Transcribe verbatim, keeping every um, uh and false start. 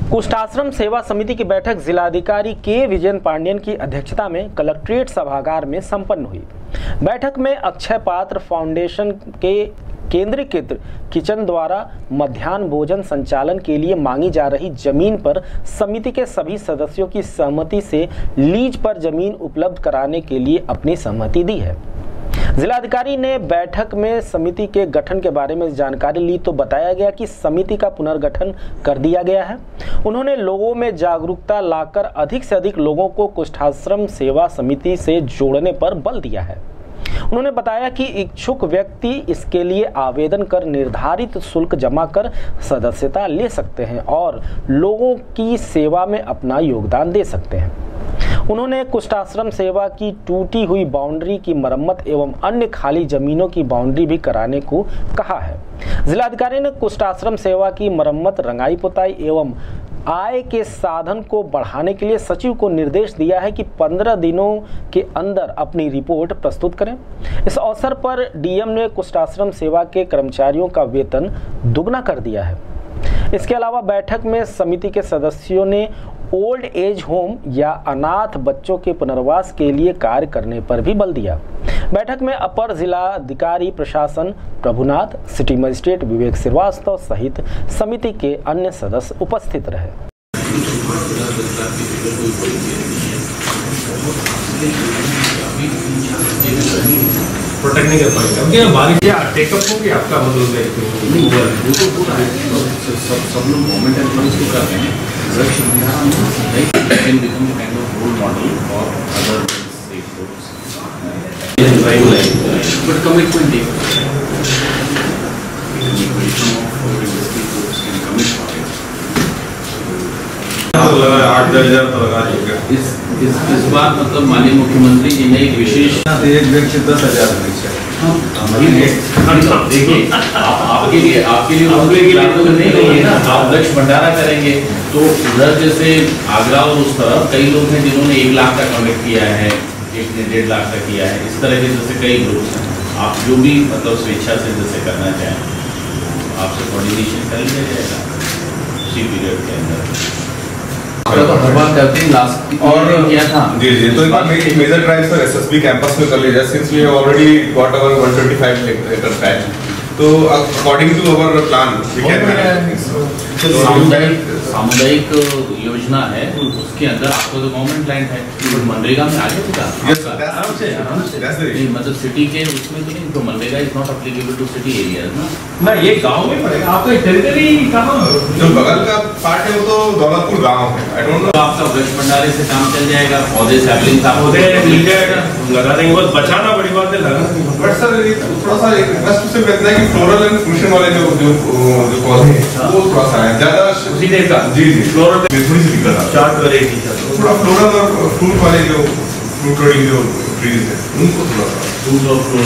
कुष्ठाश्रम सेवा समिति की बैठक जिलाधिकारी के विजयन पांडियन की अध्यक्षता में कलेक्ट्रेट सभागार में संपन्न हुई। बैठक में अक्षय पात्र फाउंडेशन के केंद्रीकृत किचन द्वारा मध्याह्न भोजन संचालन के लिए मांगी जा रही जमीन पर समिति के सभी सदस्यों की सहमति से लीज पर जमीन उपलब्ध कराने के लिए अपनी सहमति दी है। जिलाधिकारी ने बैठक में समिति के गठन के बारे में जानकारी ली तो बताया गया कि समिति का पुनर्गठन कर दिया गया है। उन्होंने लोगों में जागरूकता लाकर अधिक से अधिक लोगों को कुष्ठाश्रम सेवा समिति से जोड़ने पर बल दिया है। उन्होंने बताया कि इच्छुक व्यक्ति इसके लिए आवेदन कर निर्धारित शुल्क जमा कर सदस्यता ले सकते हैं और लोगों की सेवा में अपना योगदान दे सकते हैं। उन्होंने कुष्ठाश्रम सेवा की टूटी हुई बाउंड्री की मरम्मत एवं अन्य खाली जमीनों की बाउंड्री भी कराने को कहा है। जिलाधिकारी ने कुष्ठाश्रम सेवा की मरम्मत, रंगाई पुताई एवं आय के साधन को बढ़ाने के लिए सचिव को निर्देश दिया है कि पंद्रह दिनों के अंदर अपनी रिपोर्ट प्रस्तुत करें। इस अवसर पर डीएम ने कुष्ठाश्रम सेवा के कर्मचारियों का वेतन दुगना कर दिया है। इसके अलावा बैठक में समिति के सदस्यों ने ओल्ड एज होम या अनाथ बच्चों के पुनर्वास के लिए कार्य करने पर भी बल दिया। बैठक में अपर जिलाधिकारी प्रशासन प्रभुनाथ, सिटी मजिस्ट्रेट विवेक श्रीवास्तव सहित समिति के अन्य सदस्य उपस्थित रहे। प्रोटेक्ट नहीं कर पाएंगे बारिश या टेकअप हो गया आपका मतलब सब सब लोग गवर्नमेंट एम्प्लॉइज को कर रहे हैं। बट कमिटमेंट लगा आठ दस हजार तो लगा चुके हैं। इस इस इस बार मतलब माननीय मुख्यमंत्री जी ने एक विशेष एक व्यक्ति दस हजार देखिए आपके लिए आपके लिए नहीं है ना, आप लक्ष्य भंडारा करेंगे तो उधर जैसे आगरा और उस तरफ कई लोग हैं जिन्होंने एक लाख का कमिट किया है, एक ने डेढ़ लाख का किया है। इस तरह के जैसे कई लोग हैं, आप जो भी मतलब स्वेच्छा से जैसे करना चाहें आपसे कोऑर्डिनेशन कर लिया जाएगा उसी पीरियड के अंदर। तो हर बार करते हैं लास्ट और किया था जी जी तो एक major drive sir SSB campus में कर लीजिए since we have already got our one twenty five एकड़ पैच। तो according to our plan we can सामुदायिक सामुदायिक योजना है उसके अंदर आपको तो गवर्नमेंट लैंड है तो मनरेगा में आगे होगा आराम से आराम से मतलब सिटी के उसमें तो नहीं तो MNREGA is not applicable to city areas ना ना ये गांव में पड़ेगा। आपका टेरिटरी कहां जो बगल का पार्ट है वो तो दौलतपुर गांव है। आई डोंट नो आपका वृक्ष भंडारे से काम चल जाएगा, पौधे सैपलिंग आप पौधे मिल जाएगा लगा देंगे। बस बचाना बड़ी बात है लगा। बट सर थोड़ा सा एक रिक्वेस्ट से कहना है कि फ्लोरल एंड फ्रूशन वाले जो जो जो पौधे हैं वो थोड़ा सा है ज्यादा उसी टाइप का जी जी फ्लोरल में थोड़ी सी दिक्कत है चार्ट वैरायटी थोड़ा फ्लोरल और फ्रूट वाले जो फ्रूट वाली जो ट्रीज है उनको थोड़ा सा